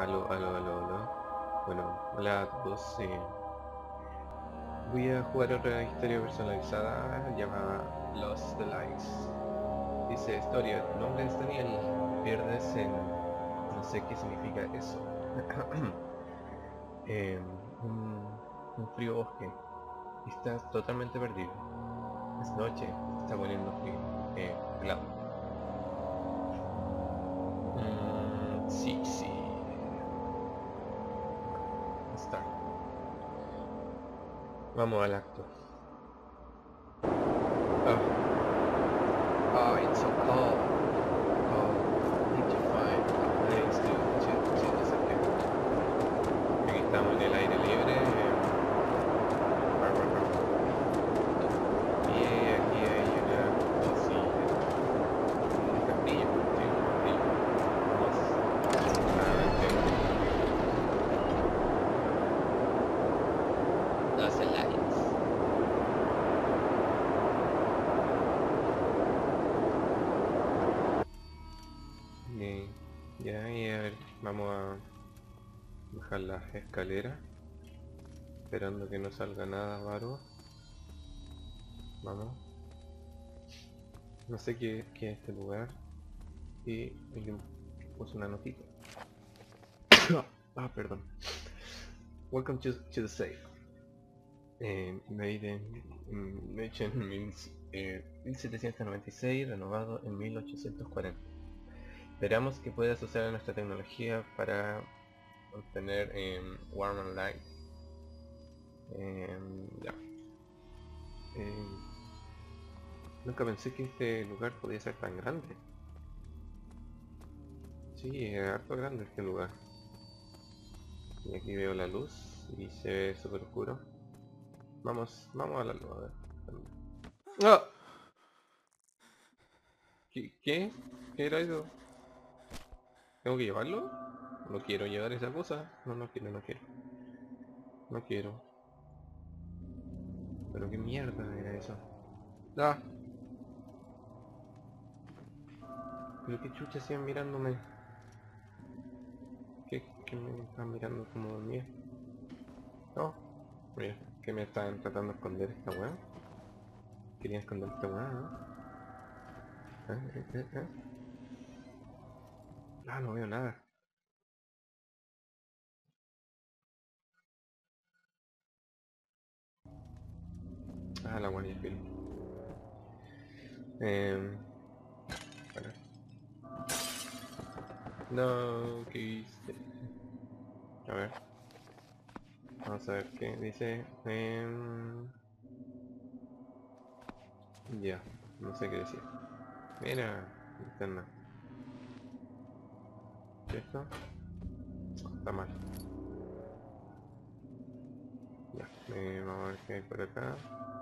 Aló, aló, aló, aló. Bueno, hola a todos. Voy a jugar otra historia personalizada llamada Lost the Lights. Dice historia, tu nombre es Daniel, te pierdes en... no sé qué significa eso. En un frío bosque. Y estás totalmente perdido. Es noche, está poniendo frío. Helado. Sí, sí. Start. Vamos al acto. It's so cold. Need to find a place to disappear. Aquí estamos en el aire libre. Y aquí hay una cosilla. Un castillo. Sí, un castillo. Vamos a ver. Los lights. Bien. Ya, y a ver, vamos a bajar las escaleras. Esperando que no salga nada raro. Vamos. No sé qué es este lugar. Y alguien puso una notita. Perdón. Welcome to the safe. Made in means 1796, renovado en 1840. Esperamos que puedas usar nuestra tecnología para obtener Warm and Light. Ya. Nunca pensé que este lugar podía ser tan grande. Sí, es harto grande este lugar. Y aquí veo la luz y se ve súper oscuro. Vamos a la luz, a ver. ¡Ah! ¿Qué? ¿Qué era eso? ¿Tengo que llevarlo? No quiero llevar esa cosa. No quiero, no quiero. No quiero. Pero qué mierda era eso. ¡Ah! Pero qué chucha hacían mirándome. ¿Qué me están mirando como dormía? Oh, mira, que me están tratando de esconder esta weá. Quería esconder esta weá, ¿no? ¿Eh? Ah, no veo nada. Ah, la guardia civil. Bueno. No, ¿qué hice? A ver. Vamos a ver qué dice. Ya, no sé qué decir. Mira, linterna. ¿Qué es esto? Está mal. Ya, vamos a ver qué hay por acá.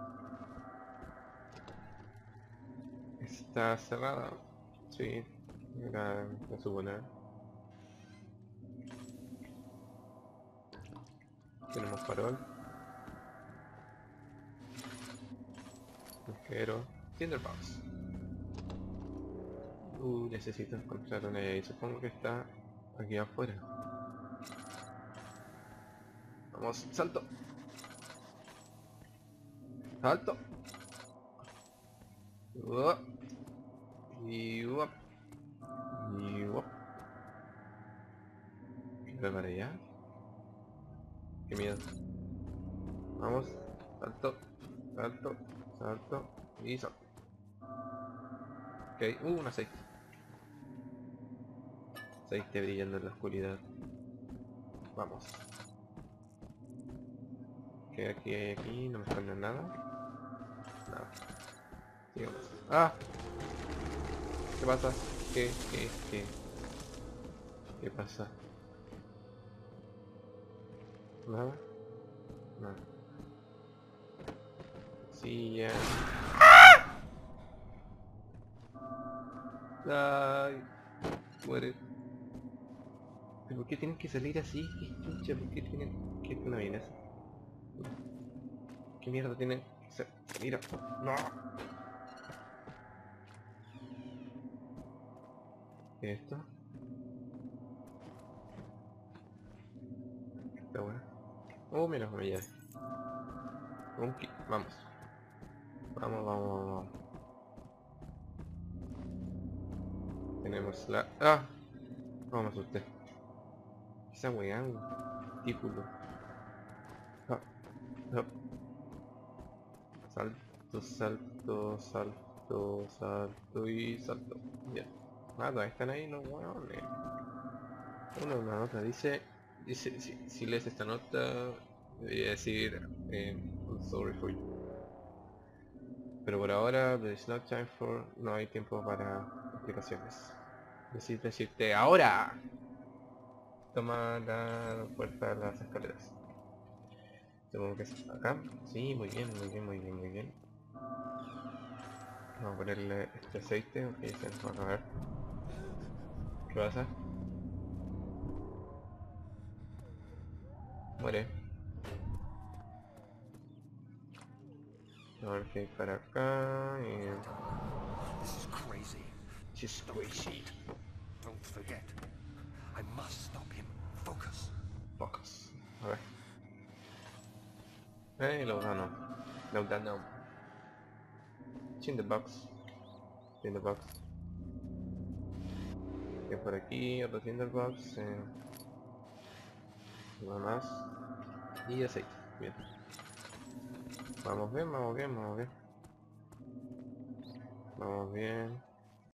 Está cerrada. Sí, era de suponer. Tenemos farol. Mosquero. Tinderbox. Necesito encontrar una y supongo que está aquí afuera. Vamos, salto. Salto. Uop. Y uop. Y uop. ¿Ve para allá? Qué miedo. Vamos. Salto. Salto. Salto. Y salto. Ok. Un aceite. Aceite brillando en la oscuridad. Vamos. ¿Qué aquí hay aquí? No me esconde nada. Nada. Sigamos. ¡Ah! ¿Qué pasa? ¿Qué pasa? ¿Nada? Nada. Sí, ya. Ay, muere. ¿Pero por qué tienen que salir así? ¿Qué chucha? ¿Por qué tienen que no viene eso? ¿Qué mierda tienen que ser? Mira. No. ¿Qué es esto? Oh, mira, me llevé. Un kit, vamos. Vamos, vamos, vamos. Tenemos la... ¡Ah! No, me asusté. Esa weá, un título. Ah, ah. Salto, salto, salto, salto y salto. Ya. Nada, están ahí los weones. Una nota dice si lees esta nota, debería decir I'm sorry for you. Pero por ahora, there is no time for, no hay tiempo para explicaciones. Decirte ahora. Toma la puerta de las escaleras. Supongo que es acá. Sí, muy bien, muy bien, muy bien, muy bien. Vamos a ponerle este aceite, ok, se nos va a acabar. ¿Qué pasa? Muere. A ver qué hay para acá. This is crazy. She's crazy. Don't forget. I must stop him. Focus. Focus. A ver. Lo gano. No, that no. It's in the box. It's in the box. Y por aquí, otro tinderbox. Nada más. Y aceite. Bien. Vamos bien, vamos bien, vamos bien. Vamos bien.